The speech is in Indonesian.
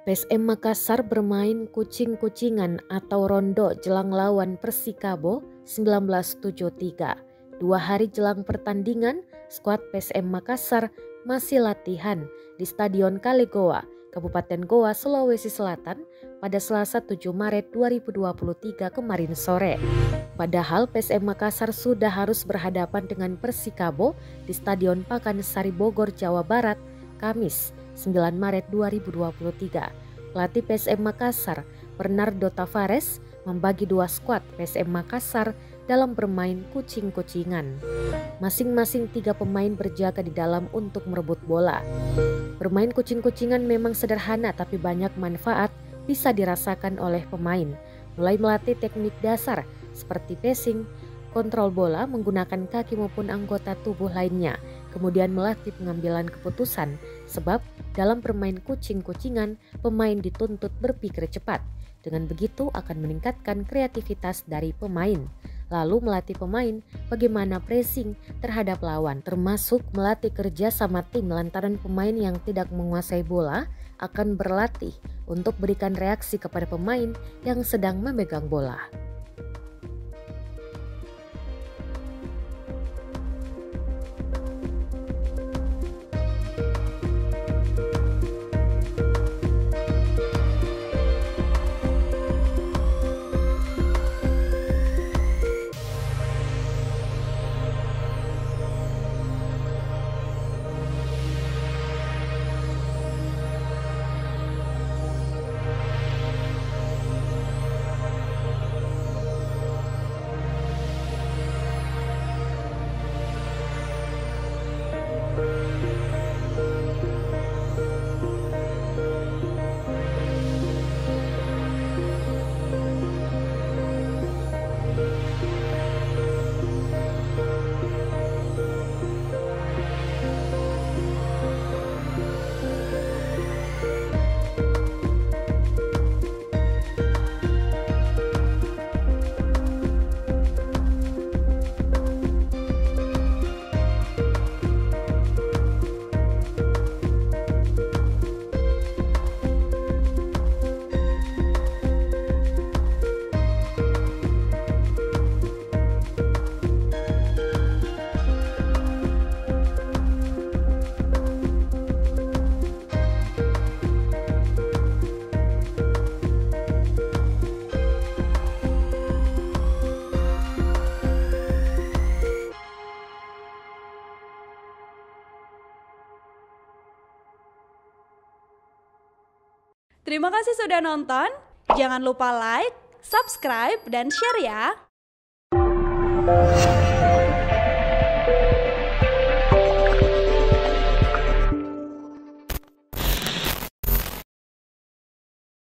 PSM Makassar bermain kucing-kucingan atau rondo jelang lawan Persikabo 1973. 2 hari jelang pertandingan, skuad PSM Makassar masih latihan di Stadion Kalegoa, Kabupaten Goa, Sulawesi Selatan pada Selasa 7 Maret 2023 kemarin sore. Padahal PSM Makassar sudah harus berhadapan dengan Persikabo di Stadion Pakansari Bogor, Jawa Barat, Kamis 9 Maret 2023. Pelatih PSM Makassar, Bernardo Tavares, membagi 2 skuad PSM Makassar dalam bermain kucing-kucingan. Masing-masing 3 pemain berjaga di dalam untuk merebut bola. Bermain kucing-kucingan memang sederhana tapi banyak manfaat bisa dirasakan oleh pemain. Mulai melatih teknik dasar seperti passing, kontrol bola menggunakan kaki maupun anggota tubuh lainnya. Kemudian melatih pengambilan keputusan, sebab dalam bermain kucing-kucingan pemain dituntut berpikir cepat. Dengan begitu akan meningkatkan kreativitas dari pemain. Lalu melatih pemain bagaimana pressing terhadap lawan, termasuk melatih kerja sama tim lantaran pemain yang tidak menguasai bola akan berlatih untuk berikan reaksi kepada pemain yang sedang memegang bola. Terima kasih sudah nonton. Jangan lupa like, subscribe, dan share ya.